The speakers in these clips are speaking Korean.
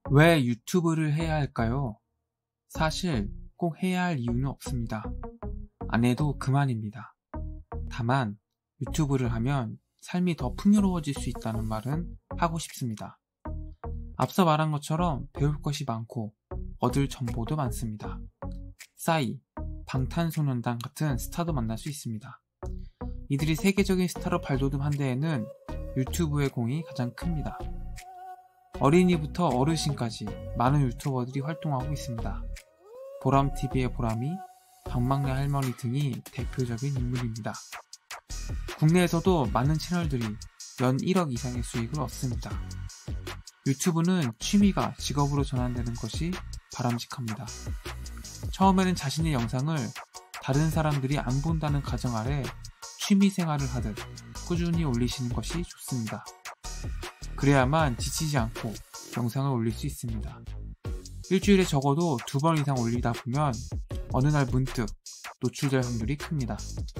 왜 유튜브를 해야 할까요? 사실 꼭 해야 할 이유는 없습니다. 안 해도 그만입니다. 다만 유튜브를 하면 삶이 더 풍요로워질 수 있다는 말은 하고 싶습니다. 앞서 말한 것처럼 배울 것이 많고 얻을 정보도 많습니다. 싸이, 방탄소년단 같은 스타도 만날 수 있습니다. 이들이 세계적인 스타로 발돋움한 데에는 유튜브의 공이 가장 큽니다. 어린이부터 어르신까지 많은 유튜버들이 활동하고 있습니다. 보람TV의 보람이, 박막내 할머니 등이 대표적인 인물입니다. 국내에서도 많은 채널들이 연 1억 이상의 수익을 얻습니다. 유튜브는 취미가 직업으로 전환되는 것이 바람직합니다. 처음에는 자신의 영상을 다른 사람들이 안 본다는 가정아래 취미 생활을 하듯 꾸준히 올리시는 것이 좋습니다. 그래야만 지치지 않고 영상을 올릴 수 있습니다. 일주일에 적어도 2번 이상 올리다 보면 어느 날 문득 노출될 확률이 큽니다.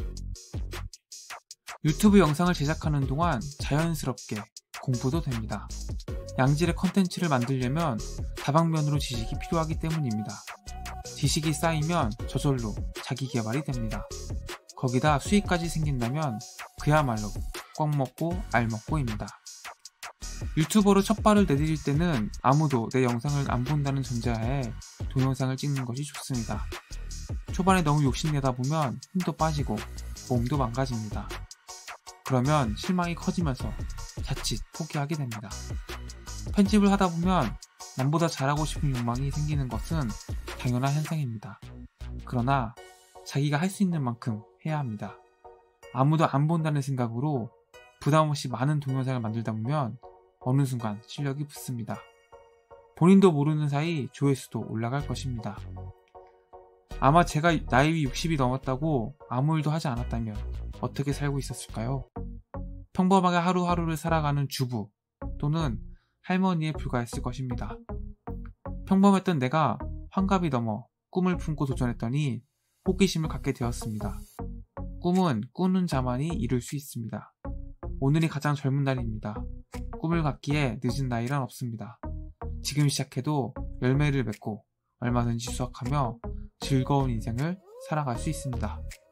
유튜브 영상을 제작하는 동안 자연스럽게 공부도 됩니다. 양질의 컨텐츠를 만들려면 다방면으로 지식이 필요하기 때문입니다. 지식이 쌓이면 저절로 자기 개발이 됩니다. 거기다 수익까지 생긴다면 그야말로 꽉 먹고 알 먹고입니다. 유튜버로 첫 발을 내디딜 때는 아무도 내 영상을 안 본다는 전제하에 동영상을 찍는 것이 좋습니다. 초반에 너무 욕심내다 보면 힘도 빠지고 몸도 망가집니다. 그러면 실망이 커지면서 자칫 포기하게 됩니다. 편집을 하다 보면 남보다 잘하고 싶은 욕망이 생기는 것은 당연한 현상입니다. 그러나 자기가 할 수 있는 만큼 해야 합니다. 아무도 안 본다는 생각으로 부담없이 많은 동영상을 만들다 보면 어느 순간 실력이 붙습니다. 본인도 모르는 사이 조회수도 올라갈 것입니다. 아마 제가 나이 60이 넘었다고 아무 일도 하지 않았다면 어떻게 살고 있었을까요? 평범하게 하루하루를 살아가는 주부 또는 할머니에 불과했을 것입니다. 평범했던 내가 환갑이 넘어 꿈을 품고 도전했더니 호기심을 갖게 되었습니다. 꿈은 꾸는 자만이 이룰 수 있습니다. 오늘이 가장 젊은 날입니다. 꿈을 갖기에 늦은 나이란 없습니다. 지금 시작해도 열매를 맺고 얼마든지 수확하며 즐거운 인생을 살아갈 수 있습니다.